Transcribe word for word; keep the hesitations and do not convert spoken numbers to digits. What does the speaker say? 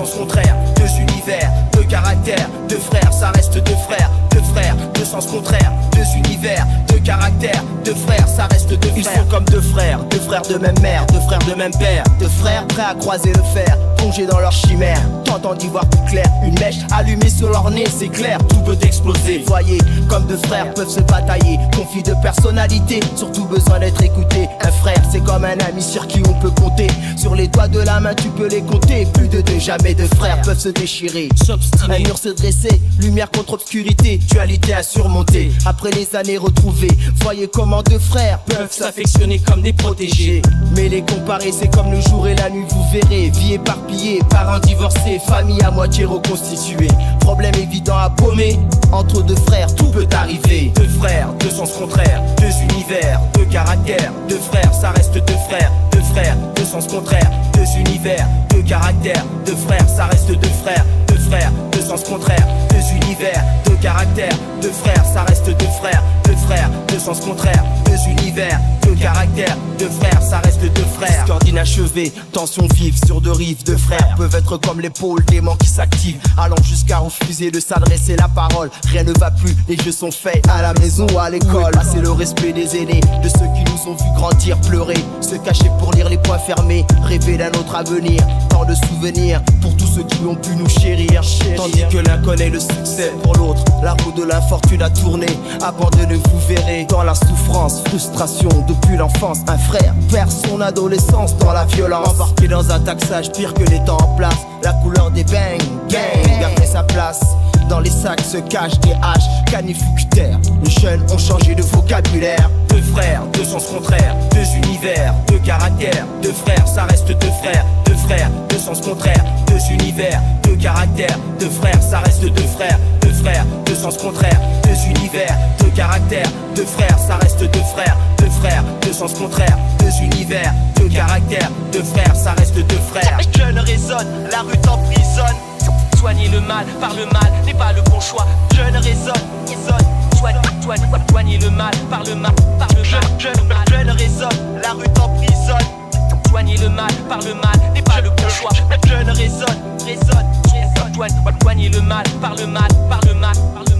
sens contraires, deux univers, deux caractères, deux frères, ça reste deux frères, deux frères, deux sens contraires, deux univers, deux caractères, deux frères, ça reste deux frères. Ils sont comme deux frères, deux frères de même mère, deux frères de même père, deux frères prêts à croiser le fer, plongés dans leur chimère, tentant d'y voir plus clair. Une mèche allumée sur leur nez, c'est clair, tout peut exploser. Voyez, comme deux frères peuvent se batailler, conflit de personnalité, surtout besoin d'être écouté. Un frère, c'est comme un ami sur qui on peut compter. Sur les doigts de la main, tu peux les compter. Plus de deux, jamais deux frères peuvent se déchirer. Un mur se dresser, lumière contre obscurité, dualité à surmonter. Après les années retrouvées, voyez comment deux frères peuvent s'affectionner comme des protégés. Mais les comparer, c'est comme le jour et la nuit, vous verrez. Vie éparpillée, parents divorcés, famille à moitié reconstituée. Problème évident à paumer, entre deux frères, tout peut arriver. Deux frères, deux sens contraires, deux univers, deux caractères, deux frères, ça reste deux frères. Deux frères, deux sens contraires, deux univers, deux caractères, deux frères, ça reste deux frères. Deux frères, deux sens contraires, deux univers, deux caractères, deux frères, ça reste deux frères. Deux frères, deux sens contraires, deux univers, deux caractères, deux frères, ça reste deux frères. Discorde inachevé, tension vive sur deux rives. Deux frères peuvent être comme l'épaule d'aimants qui s'activent, allant jusqu'à refuser de s'adresser la parole. Rien ne va plus, les jeux sont faits à la maison ou à l'école. C'est le respect des aînés, de ceux qui nous ont vu grandir, pleurer, se cacher pour lire les poings fermés, rêver d'un autre avenir. Tant de souvenirs pour tous ceux qui ont pu nous chérir, chérir. Tandis que l'un connaît le succès, pour l'autre la roue de l'infortune a tourné. Abandonné, vous verrez, dans la souffrance, frustration depuis l'enfance. Un frère perd son adolescence dans la violence, embarqué dans un taxage pire que les temps en place. La couleur des bang, gang a fait sa place. Dans les sacs se cachent des haches canifugitaires. Les jeunes ont changé de vocabulaire. Deux frères, deux sens contraires, deux univers, deux caractères, deux frères, ça reste deux frères. Deux frères, deux sens contraires, deux univers, deux caractères, deux frères, ça reste deux frères. Deux frères, deux sens contraires, deux univers, deux caractères, deux frères, ça reste deux frères. Deux frères, deux sens contraires, deux univers, deux caractères, deux frères, ça reste deux frères. Jeune raisonne, la rue t'emprisonne. Soigner le mal par le mal n'est pas le bon choix. Jeune raisonne, raisonne. Soigne, soigne, soigner le mal par le mal, par le mal. Jeune, jeune raisonne, la rue t'emprisonne. Soigner le mal par le mal n'est pas le bon choix. Jeune raisonne, raisonne, raisonne. Soigne, soigner le mal par le mal, par le mal, par le mal.